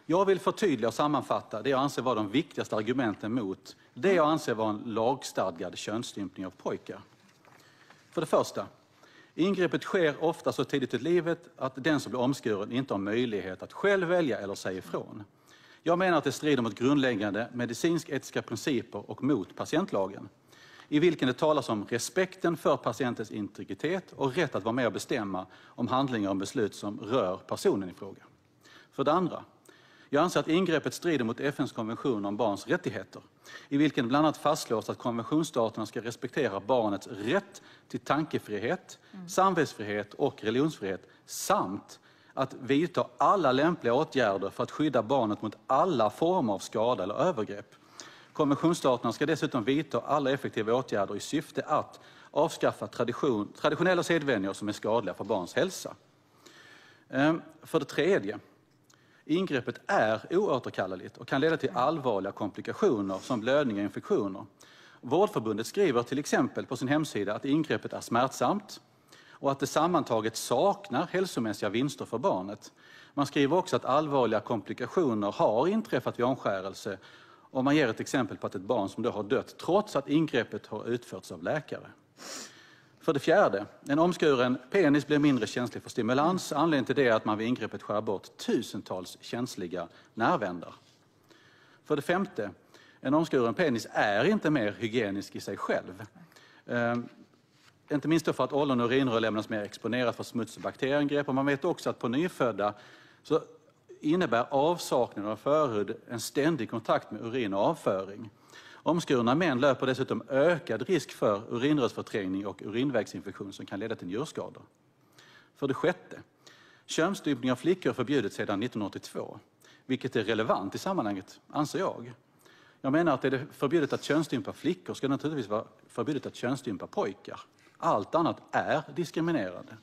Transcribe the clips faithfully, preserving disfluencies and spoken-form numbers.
Jag vill förtydliga och sammanfatta det jag anser vara de viktigaste argumenten mot det jag anser vara en lagstadgad könsstympning av pojkar. För det första, ingreppet sker ofta så tidigt i livet att den som blir omskuren inte har möjlighet att själv välja eller säga ifrån. Jag menar att det strider mot grundläggande medicinsk-etiska principer och mot patientlagen, i vilken det talas om respekten för patientens integritet och rätt att vara med och bestämma om handlingar och beslut som rör personen i fråga. För det andra, jag anser att ingreppet strider mot F N:s konvention om barns rättigheter, i vilken bland annat fastslås att konventionsstaterna ska respektera barnets rätt till tankefrihet, mm. samvetsfrihet och religionsfrihet samt att vidta alla lämpliga åtgärder för att skydda barnet mot alla former av skada eller övergrepp. Konventionsstaterna ska dessutom vidta alla effektiva åtgärder i syfte att avskaffa tradition, traditionella sedvänjor som är skadliga för barns hälsa. För det tredje, ingreppet är oåterkalleligt och kan leda till allvarliga komplikationer som blödning och infektioner. Vårdförbundet skriver till exempel på sin hemsida att ingreppet är smärtsamt och att det sammantaget saknar hälsomässiga vinster för barnet. Man skriver också att allvarliga komplikationer har inträffat vid omskärelse, och man ger ett exempel på att ett barn som då har dött trots att ingreppet har utförts av läkare. För det fjärde, en omskuren penis blir mindre känslig för stimulans. Anledningen till det är att man vid ingreppet skär bort tusentals känsliga nervändar. För det femte, en omskuren penis är inte mer hygienisk i sig själv. Eh, inte minst för att ollon och urinrör lämnas mer exponerat för smuts och bakterieangrepp. Och man vet också att på nyfödda så innebär avsaknaden av förhud en ständig kontakt med urin och avföring. Omskurna män löper dessutom ökad risk för urinrörsförträngning och urinvägsinfektion som kan leda till njurskador. För det sjätte, könsstympning av flickor är förbjudet sedan nittonhundraåttiotvå, vilket är relevant i sammanhanget, anser jag. Jag menar att är det förbjudet att könsstympa flickor ska det naturligtvis vara förbjudet att könsstympa pojkar. Allt annat är diskriminerande.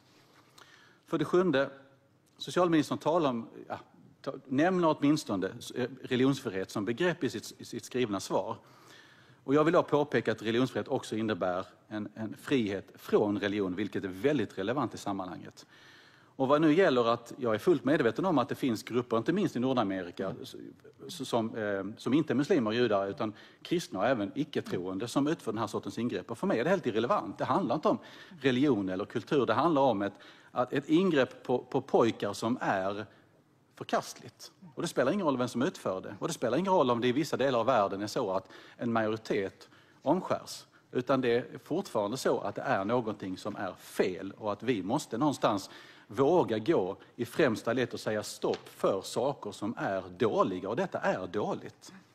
För det sjunde, socialministern talar om, ja, nämner åtminstone religionsfrihet som begrepp i sitt, i sitt skrivna svar. Och jag vill då påpeka att religionsfrihet också innebär en, en frihet från religion, vilket är väldigt relevant i sammanhanget. Och vad nu gäller att jag är fullt medveten om att det finns grupper, inte minst i Nordamerika, som, eh, som inte är muslimer och judar, utan kristna och även icke-troende som utför den här sortens ingrepp. Och för mig är det helt irrelevant. Det handlar inte om religion eller kultur. Det handlar om ett, att ett ingrepp på, på pojkar som är förkastligt. Och det spelar ingen roll vem som utför det. Och det spelar ingen roll om det i vissa delar av världen är så att en majoritet omskärs. Utan det är fortfarande så att det är någonting som är fel och att vi måste någonstans våga gå i främsta led och säga stopp för saker som är dåliga. Och detta är dåligt.